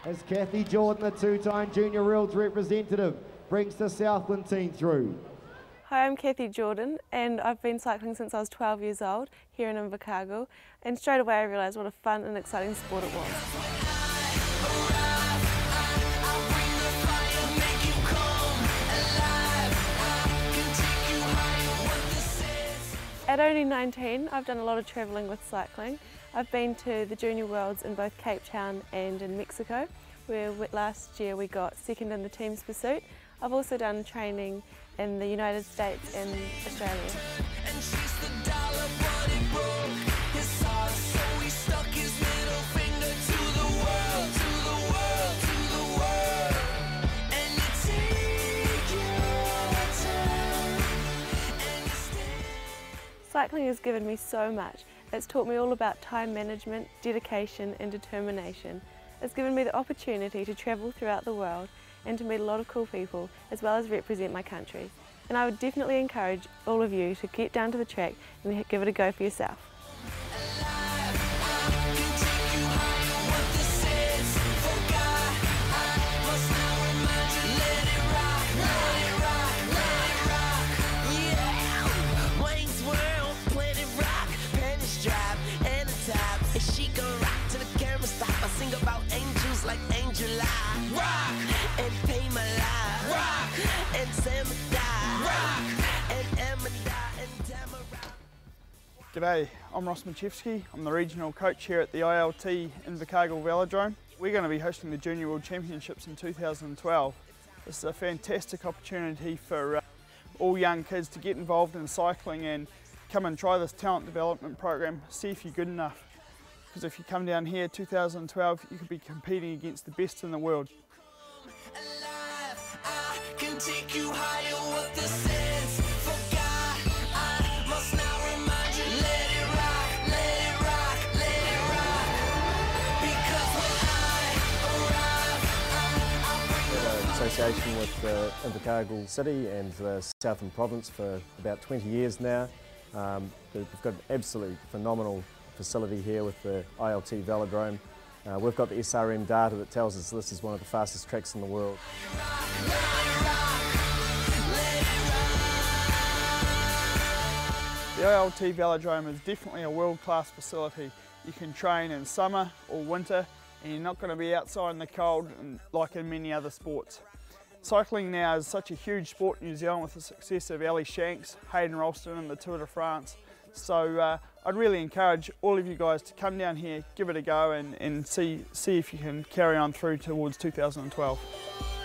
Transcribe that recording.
as Kathy Jordan, the two-time Junior Worlds representative, brings the Southland team through. Hi, I'm Kathy Jordan and I've been cycling since I was 12 years old here in Invercargill, and straight away I realised what a fun and exciting sport it was. At only 19, I've done a lot of travelling with cycling. I've been to the Junior Worlds in both Cape Town and in Mexico, where last year we got second in the team's pursuit. I've also done training in the United States and Australia. Cycling has given me so much. It's taught me all about time management, dedication and determination. It's given me the opportunity to travel throughout the world and to meet a lot of cool people, as well as represent my country. And I would definitely encourage all of you to get down to the track and give it a go for yourself. She gon' rock to the camera stop. I sing about angels like Angel I rock and pay my life. Rock and Samada. Rock and Amada and Tamara. G'day, I'm Ross Machewski. I'm the regional coach here at the ILT Invercargill Velodrome. We're going to be hosting the Junior World Championships in 2012. This is a fantastic opportunity for all young kids to get involved in cycling and come and try this talent development program, see if you're good enough. Because if you come down here 2012, you could be competing against the best in the world. Association with Invercargill City and the Southland province for about 20 years now. We've got an absolutely phenomenal facility here with the ILT Velodrome. We've got the SRM data that tells us this is one of the fastest tracks in the world. The ILT Velodrome is definitely a world-class facility. You can train in summer or winter and you're not going to be outside in the cold like in many other sports. Cycling now is such a huge sport in New Zealand with the success of Ali Shanks, Hayden Ralston and the Tour de France. So I'd really encourage all of you guys to come down here, give it a go and see if you can carry on through towards 2012.